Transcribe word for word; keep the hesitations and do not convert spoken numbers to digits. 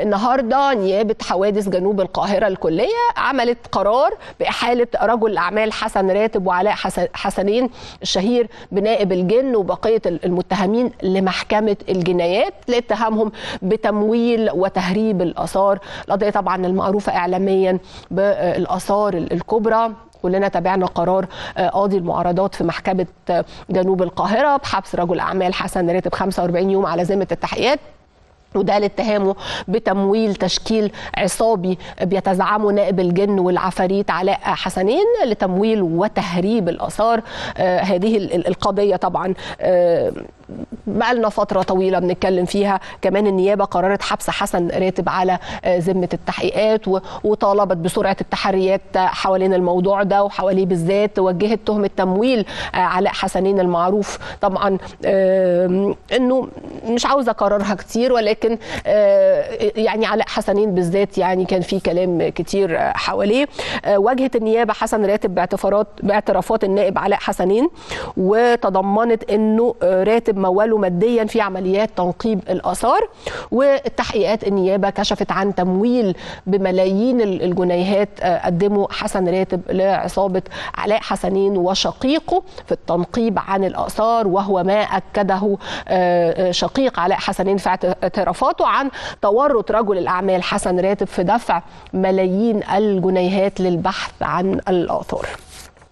النهارده نيابه حوادث جنوب القاهره الكليه عملت قرار باحاله رجل الاعمال حسن راتب وعلاء حسنين الشهير بنائب الجن وبقيه المتهمين لمحكمه الجنايات لاتهامهم بتمويل وتهريب الاثار. القضيه طبعا المعروفه اعلاميا بالاثار الكبرى. كلنا تابعنا قرار قاضي المعارضات في محكمه جنوب القاهره بحبس رجل اعمال حسن راتب خمسة وأربعين يوم على ذمه التحقيقات، وده لاتهامه بتمويل تشكيل عصابي بيتزعمه نائب الجن والعفاريت علاء حسنين لتمويل وتهريب الاثار. آه هذه القضيه طبعا آه بقى لنا فتره طويله بنتكلم فيها. كمان النيابه قررت حبس حسن راتب على آه ذمه التحقيقات وطالبت بسرعه التحريات حوالين الموضوع ده وحواليه بالذات. وجهت تهمه تمويل آه علاء حسنين المعروف طبعا آه انه مش عاوزه اكررها كتير، ولكن لكن يعني علاء حسنين بالذات يعني كان في كلام كتير حواليه. واجهت النيابه حسن راتب باعترافات باعترافات النائب علاء حسنين، وتضمنت انه راتب موله ماديا في عمليات تنقيب الاثار. والتحقيقات النيابه كشفت عن تمويل بملايين الجنيهات قدمه حسن راتب لعصابه علاء حسنين وشقيقه في التنقيب عن الاثار، وهو ما اكده شقيق علاء حسنين في اعترافاته عن تورط رجل الأعمال حسن راتب في دفع ملايين الجنيهات للبحث عن الآثار.